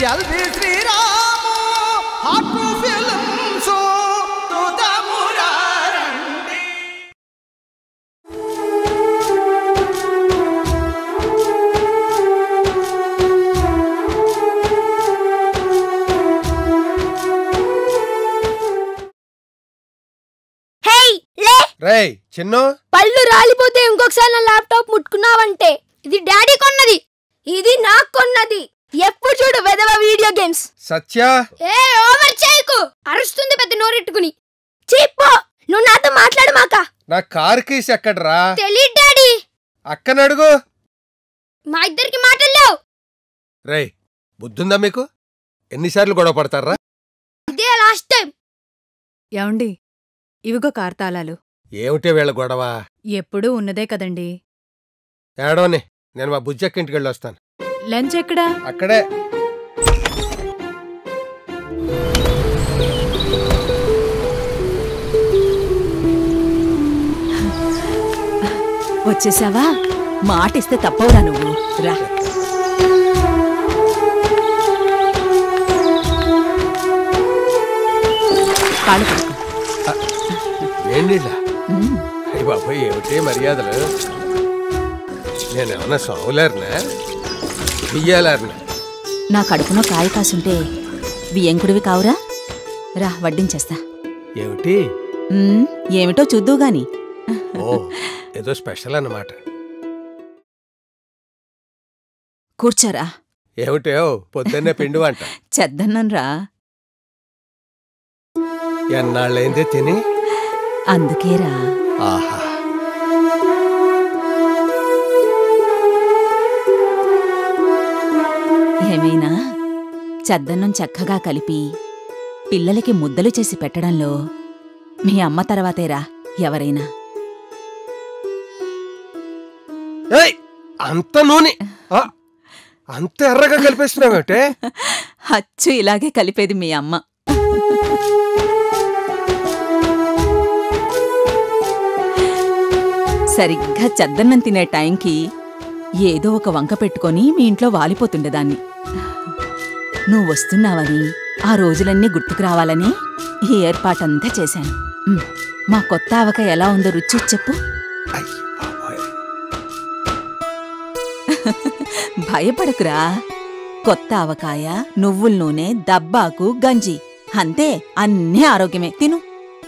LV Sriram hot films తుదమురారండి. రేయ్ చిన్ను, పళ్ళు రాలిపోతే ఇంకొకసారి నా ల్యాప్టాప్ ముట్టుకున్నావంటే ఇది డాడీ కొన్నది, ఇది నాకు కొన్నది. ఎప్పుడు చూడు వెదవ వీడియో గేమ్స్. సత్య ఏ ఓవర్ చేయకు, అరుస్తుంది పెద్ద నోరెట్టుకుని. చీపో, నువ్వు నాతో మాట్లాడమాక. నా కార్ కీస్ ఎక్కడరా? తెలియదు డాడీ. అక్కనడుగు. మా ఇద్దరికి మాటలేవు. రేయ్ బుద్ధుందా మీకు? ఎన్నిసార్లు గొడవ పడతారా? ఇదే లాస్ట్ టైం. ఏమండి, ఇవిగో కార్తాళాలు. ఏమిటే వీళ్ళ గొడవ? ఎప్పుడూ ఉన్నదే కదండి. ఏడవని, నేను మా బుజ్జక్క ఇంటికి వెళ్ళి వస్తాను. లంచ్ ఎక్కడా? అక్కడే. వచ్చేసావా? మాట ఇస్తే తప్పవురా నువ్వు. రా. కాళ్ళు పడుకో. ఏండిలా? అయ్య బాబాయ్, ఏమిటి మర్యాదలు? నేనేమన్నా సౌలర్నా బియ్యాలర్నా? నా కడుపులో కాయ కాసుంటే బియ్యంకుడివి కావురా. రా, వడ్డించేస్తా. ఏమిటి? ఏమిటో చూద్దువుగాని. ఓ, ఏదో స్పెషల్ అన్నమాట. కూర్చోరా. ఏమిటో పొద్దున్నే పిండి వంట? చెద్దన్నన్రా. ఎన్నాళ్ళైందే తిని? అందుకేరా. ఆహా, ఏమైనా చద్దన్నం చక్కగా కలిపి పిల్లలకి ముద్దలు చేసి పెట్టడంలో మీ అమ్మ తర్వాతేరా ఎవరైనా. అంత నూనె అంత ఎర్రగా కలిపేస్తున్నావేటే? అచ్చు ఇలాగే కలిపేది మీ అమ్మ. సరిగ్గా చద్దన్నం తినే టైంకి ఏదో ఒక వంక పెట్టుకొని మీ ఇంట్లో వాలిపోతుండేదాన్ని. నువ్వు వస్తున్నావని, ఆ రోజులన్నీ గుర్తుకు రావాలని ఈ ఏర్పాటంతా చేశాను. మా కొత్త ఆవకాయ ఎలా ఉందో రుచి చెప్పు. భయపడకురా. కొత్త ఆవకాయ, నువ్వుల నూనె, దబ్బాకు, గంజి, అంతే. అన్నీ ఆరోగ్యమే. తిను.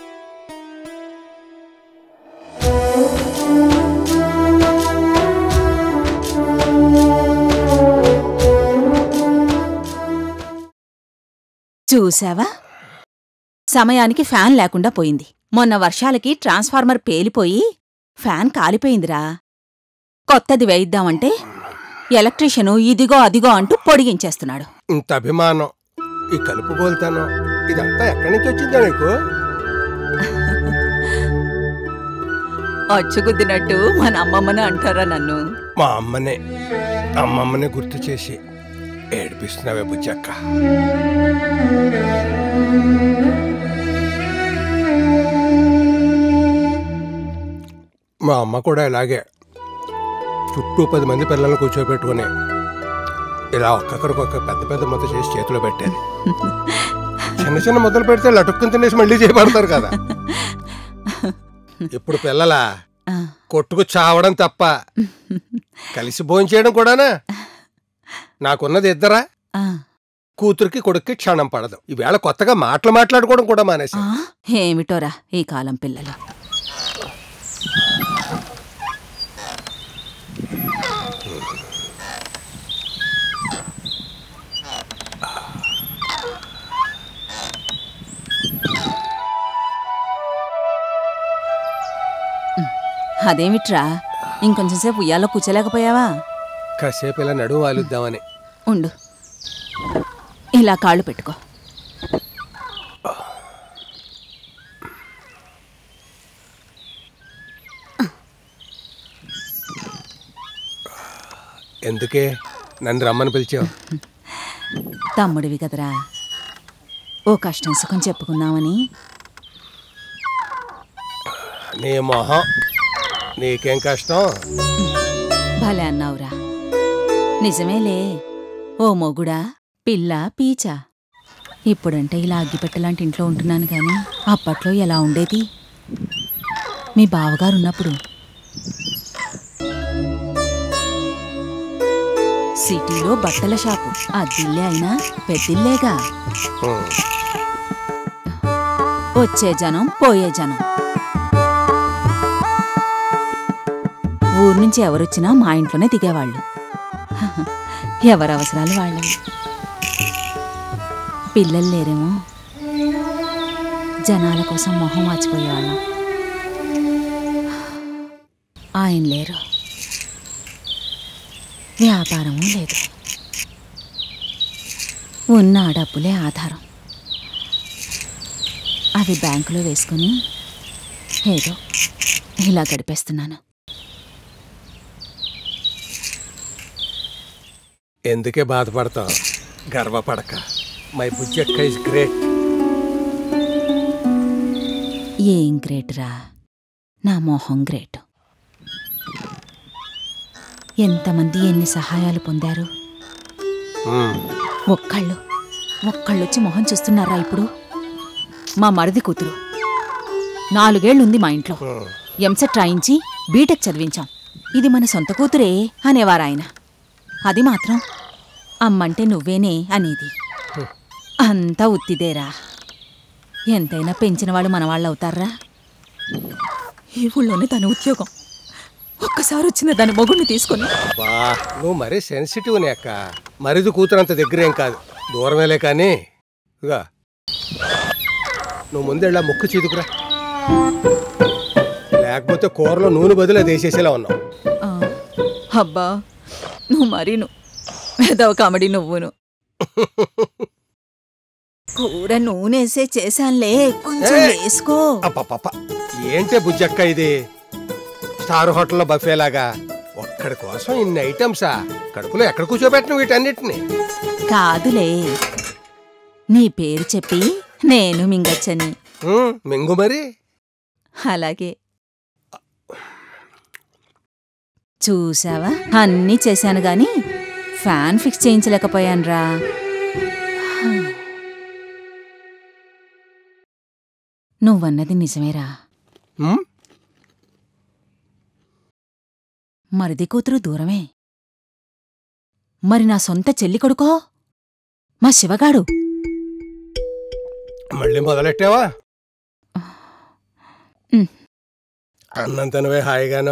చూసావా, సమయానికి ఫ్యాన్ లేకుండా పోయింది. మొన్న వర్షాలకి ట్రాన్స్ఫార్మర్ పేలిపోయి ఫ్యాన్ కాలిపోయిందిరా. కొత్తది వేయిద్దామంటే ఎలక్ట్రీషియను ఇదిగో అదిగో అంటూ పొడిగించేస్తున్నాడు. ఇంత అభిమానం, ఈ కలుపుకోలుతాను, ఇదంతా ఎక్కడి నుంచి వచ్చిందా నీకు? అచ్చుగుద్దినట్టు మన అమ్మమ్మని అంటారా నన్ను? మా అమ్మమ్మనే గుర్తు చేసి ఏడిపిస్తున్నావే బుజ్జక్క. మా అమ్మ కూడా ఇలాగే చుట్టూ 10 మంది పిల్లల్ని కూర్చోబెట్టుకుని ఇలా ఒక్కొక్కరికొక్క పెద్ద పెద్ద ముద్ద చేసి చేతిలో పెట్టేది. చిన్న చిన్న ముద్దలు పెడితే లటుక్కుని తినేసి మళ్ళీ చేయబడతారు కదా. ఇప్పుడు పిల్లల కొట్టుకు చావడం తప్ప కలిసి భోంచేయడం కూడానా? నాకున్నది ఇద్దరా, కూతురికి కొడుక్కి క్షణం పడదు. ఈవేళ కొత్తగా మాట్లాడుకోవడం కూడా మానేసి. ఏమిటోరా ఈ కాలం పిల్లలు. అదేమిట్రా, ఇంకొంచెం సేపు ఉయ్యాలో కూర్చోలేకపోయావా? కాసేపు ఇలా నడుము వాలుద్దామని. ఉండు, ఇలా కాళ్ళు పెట్టుకో. ఎందుకే నన్ను రమ్మని పిలిచావు? తమ్ముడివి కదరా, ఓ కష్టం సుఖం చెప్పుకున్నామని. నీ మొహం, నీకేం కష్టం? భలే అన్నావురా. నిజమేలే, ఓ మొగుడా పిల్ల పీచా. ఇప్పుడంటే ఇలా అగ్గిపెట్టలాంటి ఇంట్లో ఉంటున్నాను కానీ అప్పట్లో ఎలా ఉండేది? మీ బావగారున్నప్పుడు సిటీలో బట్టల షాపు, అద్దిల్లే అయినా పెద్దిల్లేగా. వచ్చే జనం పోయే జనం. ఊరు నుంచి ఎవరొచ్చినా మా ఇంట్లోనే దిగేవాళ్ళు. ఎవరవసరాలు వాళ్ళవి. పిల్లలు లేరేమో, జనాల కోసం మొహం వాచిపోయేవాళ్ళం. ఆయన లేరు, వ్యాపారము లేదు, ఉన్న డబ్బులే ఆధారం. అవి బ్యాంకులో వేసుకుని ఏదో ఇలా గడిపేస్తున్నాను. ఎందుకే బాధపడతావు? గర్వపడక. My Bujjakka is great. ఏం గ్రేట్ రా, నా మొహం గ్రేట్. ఎంతమంది ఎన్ని సహాయాలు పొందారు. ఒక్కళ్ళొచ్చి మొహం చూస్తున్నారా ఇప్పుడు? మా మరిది కూతురు 4 ఏళ్లుంది మా ఇంట్లో. ఎంసెట్ రాయించి బీటెక్ చదివించాం. ఇది మన సొంత కూతురే అనేవారాయన. అది మాత్రం అమ్మంటే నువ్వేనే అనేది. అంతా ఉత్తిదేరా. ఎంతైనా పెంచిన వాళ్ళు మనవాళ్ళు అవుతారా? ఈ ఊళ్ళోనే తన ఉద్యోగం. ఒక్కసారి వచ్చిన దాని మొగుడిని తీసుకొని. నువ్వు మరీ సెన్సిటివ్ అక్క. మరిది కూతురంత దగ్గరేం కాదు, దూరమేలే. కానీ ఇగా నువ్వు ముందెళ్ళా ముక్కు చీదుకురా, లేకపోతే కూరలో నూనె బదులు అది వేసేసేలా ఉన్నావు. అబ్బా నువ్వు మరీను ఏదో కామెడీ నువ్వును. కూర నూనెసే చేశానులే, కొంచెం వేసుకో. ఏంటే బుజ్జక్క ఇది? స్టార్ హోటల్లో బఫేలాగా ఒక్కడి కోసం ఇన్ని ఐటమ్సా? కడుపులో ఎక్కడ కూర్చోబెట్టిన వీటన్నిటిని? కాదులే, నీ పేరు చెప్పి నేను మింగచ్చని. మింగు మరి. అలాగే. చూసావా, అన్నీ చేశాను గాని ఫ్యాన్ ఫిక్స్ చేయించలేకపోయానురా. నువ్వన్నది నిజమేరా. మరిది కూతురు దూరమే. మరి నా సొంత చెల్లి కొడుకో మా శివగాడు. మళ్ళీ మొదలెట్టావా? అన్నంతనవే హాయిగానో.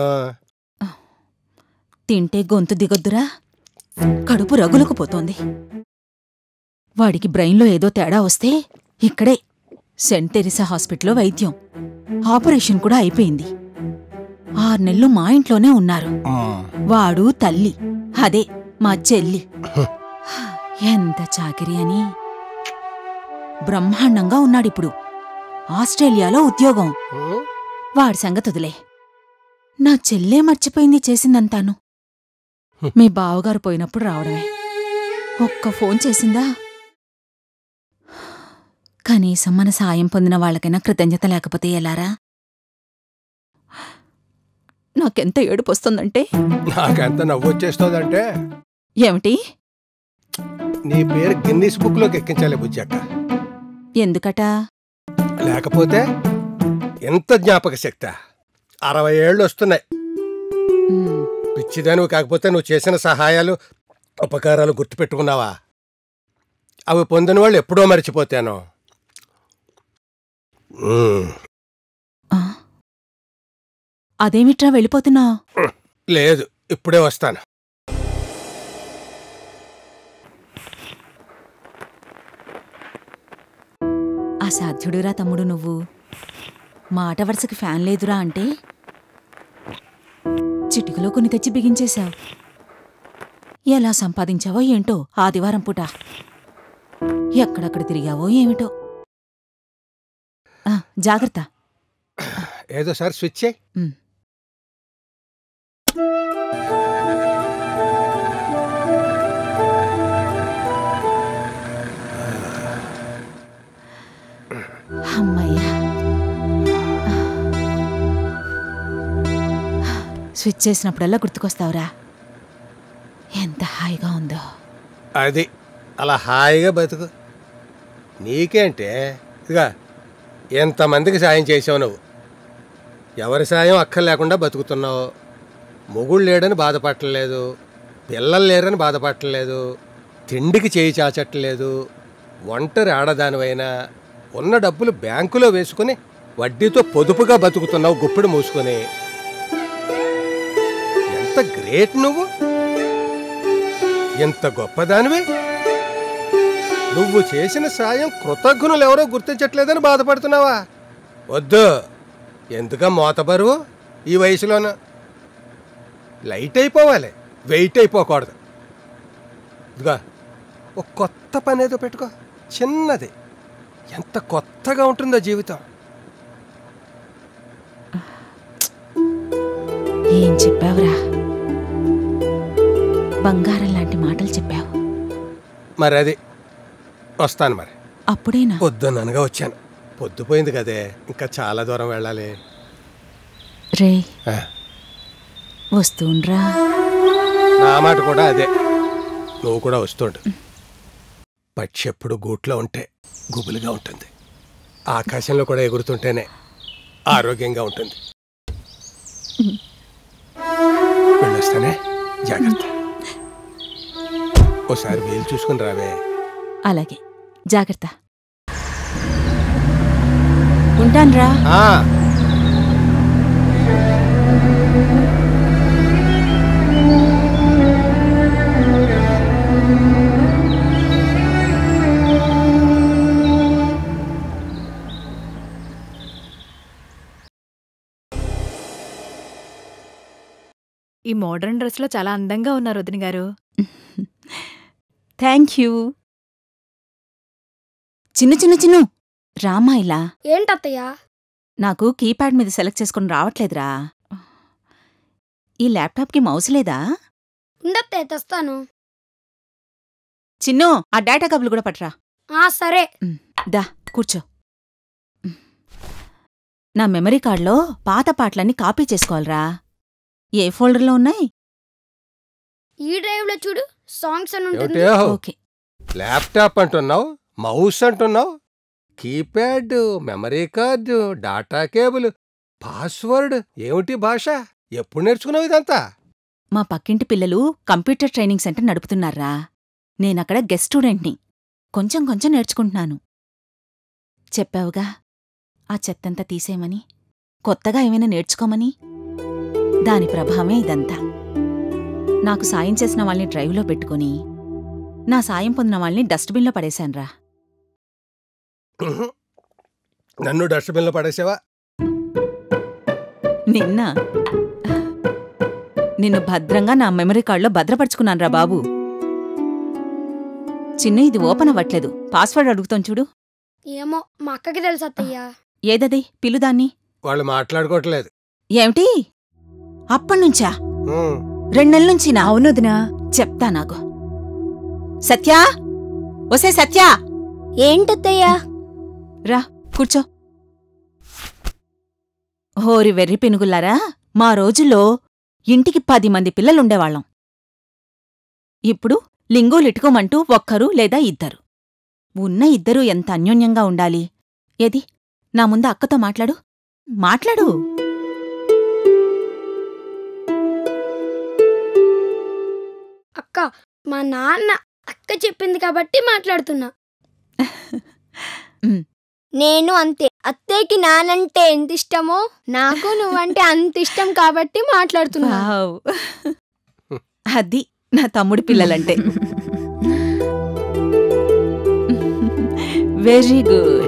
తింటే గొంతు దిగొద్దురా, కడుపు రగులుకుపోతోంది. వాడికి బ్రెయిన్లో ఏదో తేడా వస్తే ఇక్కడే సెంట్ తెరిసా హాస్పిటల్లో వైద్యం. ఆపరేషన్ కూడా అయిపోయింది. 6 నెలలు మా ఇంట్లోనే ఉన్నారు. వాడు తల్లి, అదే మా చెల్లి. ఎంత చాకిరి అని. బ్రహ్మాండంగా ఉన్నాడిప్పుడు. ఆస్ట్రేలియాలో ఉద్యోగం. వాడి సంగతుదులే. నా చెల్లే మర్చిపోయింది చేసిందంతాను. మీ బావగారు పోయినప్పుడు రావడమే. ఒక్క ఫోన్ చేసిందా? కనీసం మన సాయం పొందిన వాళ్ళకైనా కృతజ్ఞత లేకపోతే ఎలారా? నాకెంత ఏడుపొస్తుందంటే. నాకెంత నవ్వొచ్చేస్తోందంటే. ఏమిటి? నీ పేరు గిన్నీస్ బుక్ లోకి ఎక్కించాలి బుజ్జక్క. ఎందుకట? లేకపోతే ఎంత జ్ఞాపక శక్తి. 60 ఏళ్ళు వస్తున్నాయి. పిచ్చిదానివి కాకపోతే నువ్వు చేసిన సహాయాలు ఉపకారాలు గుర్తుపెట్టుకున్నావా? అవి పొందిన వాళ్ళు ఎప్పుడో మర్చిపోతాను. అదేమిట్రా వెళ్ళిపోతున్నావు? లేదు, ఇప్పుడే వస్తాను. అసాధ్యుడురా తమ్ముడు నువ్వు. మాట వరుసకి ఫ్యాన్ లేదురా అంటే చిటికలో కొన్ని తెచ్చి బిగించేశావు. ఎలా సంపాదించావో ఏంటో ఆదివారం పూట. ఎక్కడెక్కడ తిరిగావో ఏమిటో. జాగ్రత్త. ఏదో సార్ స్విచ్ చేయి. అమ్మయ్యా, స్విచ్ చేసినప్పుడల్లా గుర్తుకొస్తావురా. ఎంత హాయిగా ఉందో. అది అలా హాయిగా బతుకు. నీకేంటే ఇదిగా ఎంతమందికి సాయం చేసావు నువ్వు. ఎవరి సాయం అక్కర్లేకుండా బతుకుతున్నావు. మొగుడు లేడని బాధపడలేదు, పిల్లలు లేరని బాధపడలేదు, తిండికి చేయి చాచట్లేదు. ఒంటరి ఆడదానివైనా ఉన్న డబ్బులు బ్యాంకులో వేసుకుని వడ్డీతో పొదుపుగా బతుకుతున్నావు గుప్పిడు మూసుకొని. ఎంత గ్రేట్ నువ్వు, ఎంత గొప్పదానివి. నువ్వు చేసిన సాయం కృతజ్ఞులు ఎవరో గుర్తించట్లేదని బాధపడుతున్నావా? వద్దు, ఎందుక మోతబరువు ఈ వయసులోన. లైట్ అయిపోవాలి, వెయిట్ అయిపోకూడదు. ఇదిగా ఒక కొత్త పని ఏదో పెట్టుకో, చిన్నది. ఎంత కొత్తగా ఉంటుందో జీవితం. ఏం చెప్పావురా, బంగారం లాంటి మాటలు చెప్పావు. మరి అది వస్తాను. మరి అప్పుడేనా? పొద్దున్ననగా వచ్చాను. పొద్దుపోయింది కదే, ఇంకా చాలా దూరం వెళ్ళాలి. రే ఆ, వస్తుండ్రా. నా మాట కూడా అదే, నువ్వు కూడా వస్తుండు. పక్షి ఎప్పుడు గూట్లో ఉంటే గుబులుగా ఉంటుంది, ఆకాశంలో కూడా ఎగురుతుంటేనే ఆరోగ్యంగా ఉంటుంది. వెళ్ళొస్తానే, జాగ్రత్త. ఓసారి వీలు చూసుకుని రావే. అలాగే, జాగ్రత్త. ఉంటాన్రా. ఆ, ఈ మోడర్న్ డ్రెస్లో చాలా అందంగా ఉన్నారు వదిన గారు. Thank you. చిన్ను రామా ఇలా. ఏంటత్తయ్యా? నాకు కీప్యాడ్ మీద సెలెక్ట్ చేసుకుని రావట్లేదురా. ఈ ల్యాప్టాప్కి మౌస్ లేదా? ఉండత్తయ్య, తెస్తాను. చిన్ను, ఆ డేటా కబులు కూడా పట్రా. సరే. దా కూర్చో. నా మెమరీ కార్డులో పాత పాటలన్నీ కాపీ చేసుకోవాలరా. ఏ ఫోల్డర్లో ఉన్నాయి? ఈ డ్రైవ్ లో చూడు, సాంగ్స్ అని ఉంటుంది. ఏమిటి ఓకే. ల్యాప్టాప్ అంటున్నావు, మౌస్ అంటున్నావు, keypad, memory card, data cable, password. ఏమిటి భాష? ఎప్పుడు నేర్చుకున్నావు ఇదంతా? మా పక్కింటి పిల్లలు కంప్యూటర్ ట్రైనింగ్ సెంటర్ నడుపుతున్నారా. నేనక్కడ గెస్ట్ స్టూడెంట్ని. కొంచెం కొంచెం నేర్చుకుంటున్నాను. చెప్పావుగా ఆ చెత్తంతా తీసేయమని, కొత్తగా ఏమైనా నేర్చుకోమని. దాని ప్రభావమే ఇదంతా. నాకు సాయం చేసిన వాళ్ళని డ్రైవ్లో పెట్టుకుని, నా సాయం పొందిన వాళ్ళని డస్ట్బిన్లో పడేశాన్రా. నన్ను డస్ట్బిన్లో పడేసావా? నిన్ను భద్రంగా నా మెమరీ కార్డులో భద్రపరుచుకున్నాన్రా బాబు. చిన్న ఇది ఓపెన్ అవ్వట్లేదు. పాస్వర్డ్ అడుగుతాం చూడు. ఏమో, మా అక్కకి తెలుసు అత్తయ్యా. ఏదది? పిలుదాన్ని. వాళ్ళు మాట్లాడుకోవట్లేదు. ఏమిటి? అప్పటినుంచా? ఉమ్, 2 నెలల నుంచి నా. అవునొదినా. చెప్తా నాకు. సత్యా, ఒసే సత్యా, ఏంటత్తయ్యా? రా కూర్చో. హోరి వెర్రి పినుగుల్లారా, మా రోజుల్లో ఇంటికి 10 మంది పిల్లలుండేవాళ్ళం. ఇప్పుడు లింగోలిటుకోమంటూ 1 లేదా 2. ఉన్న 2 ఎంత అన్యోన్యంగా ఉండాలి. ఏది, నా ముందు అక్కతో మాట్లాడు. అక్క, మా నాన్న అక్క చెప్పింది కాబట్టి మాట్లాడుతున్నా. నేను అంతే. అత్తయ్యకి నానంటే ఎంత ఇష్టమో నాకు నువ్వంటే అంత ఇష్టం కాబట్టి మాట్లాడుతున్నా. వావ్. అది నా తమ్ముడి పిల్లలంటే. Very good.